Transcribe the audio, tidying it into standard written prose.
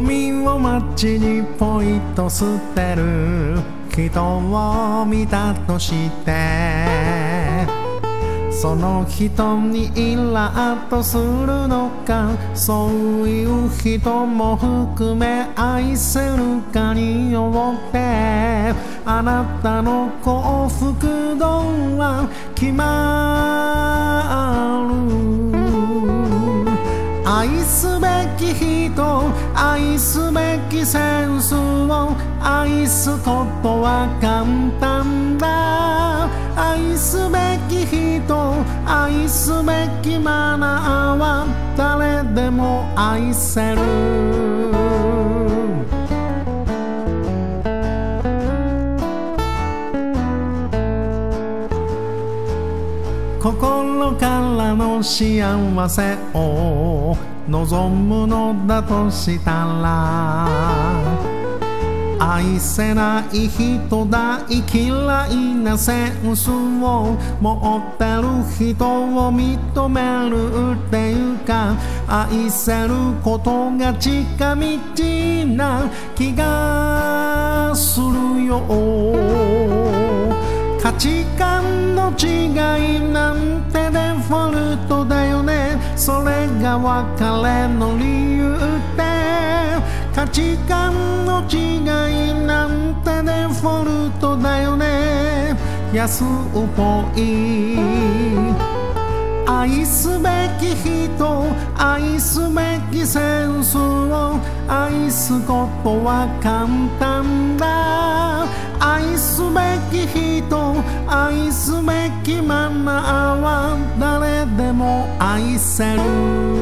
ミを街にポイと捨てる人を見たとして、その人にイラッとするのか、そういう人も含め愛せるかによってあなたの幸福度は決まる。愛すべき人、愛すべきセンスを愛すことは簡単だ。愛すべき人、愛すべきマナーは誰でも愛せる。心からの幸せを望むのだとしたら、愛せない人大嫌いなセンスを持ってる人を認めるっていうか、愛せることが近道な気がするよ。価値観の違いなんてデフォルトだよね。それが別れの理由って、価値観の違いなんてデフォルトだよね。安っぽい。愛すべき人、愛すべきセンスを愛すことは簡単だ。愛すべき人、愛すべきマナーは誰でも愛せる。